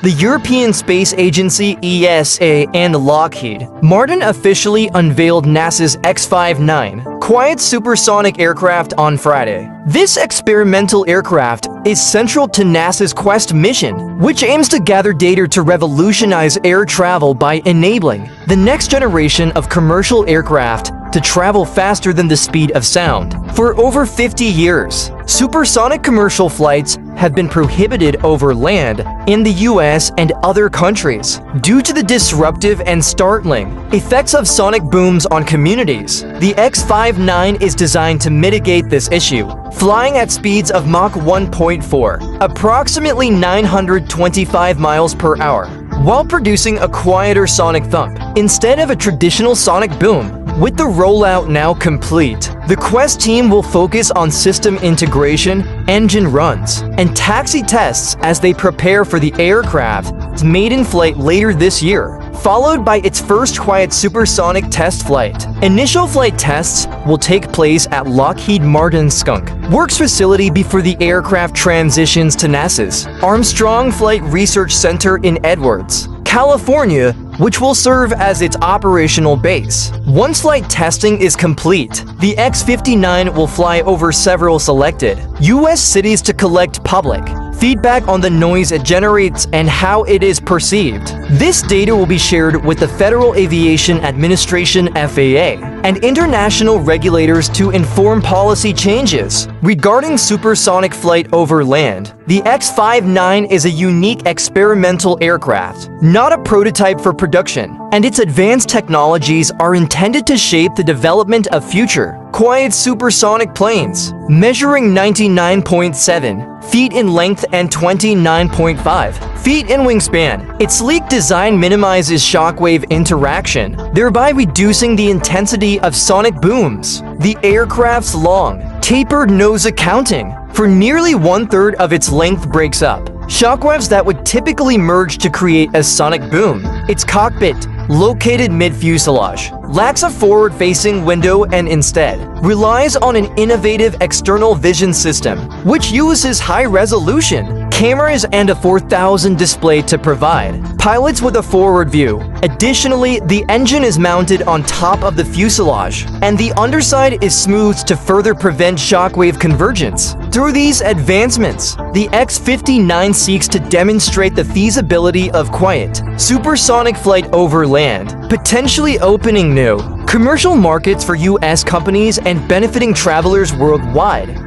The European Space Agency (ESA) and Lockheed Martin officially unveiled NASA's X-59 quiet supersonic aircraft on Friday. This experimental aircraft is central to NASA's Quesst mission, which aims to gather data to revolutionize air travel by enabling the next generation of commercial aircraft to travel faster than the speed of sound. For over 50 years, supersonic commercial flights have been prohibited over land in the US and other countries due to the disruptive and startling effects of sonic booms on communities. The X-59 is designed to mitigate this issue, flying at speeds of Mach 1.4, approximately 925 miles per hour, while producing a quieter sonic thump instead of a traditional sonic boom. With the rollout now complete, the Quesst team will focus on system integration, engine runs, and taxi tests as they prepare for the aircraft's maiden flight later this year, followed by its first quiet supersonic test flight. Initial flight tests will take place at Lockheed Martin's Skunk Works facility before the aircraft transitions to NASA's Armstrong Flight Research Center in Edwards, California, which will serve as its operational base. Once flight testing is complete, the X-59 will fly over several selected U.S. cities to collect public feedback on the noise it generates and how it is perceived. This data will be shared with the Federal Aviation Administration (FAA) and international regulators to inform policy changes. Regarding supersonic flight over land, the X-59 is a unique experimental aircraft, not a prototype for production, and its advanced technologies are intended to shape the development of future quiet supersonic planes. Measuring 99.7 feet in length and 29.5 feet in wingspan, its sleek design minimizes shockwave interaction, thereby reducing the intensity of sonic booms. The aircraft's long, tapered nose accounting for nearly one-third of its length breaks up shockwaves that would typically merge to create a sonic boom. Its cockpit, located mid-fuselage, lacks a forward-facing window and instead relies on an innovative external vision system, which uses high-resolution cameras and a 4000 display to provide pilots with a forward view. Additionally, the engine is mounted on top of the fuselage, and the underside is smoothed to further prevent shockwave convergence. Through these advancements, the X-59 seeks to demonstrate the feasibility of quiet, supersonic flight over land, potentially opening new commercial markets for U.S. companies and benefiting travelers worldwide.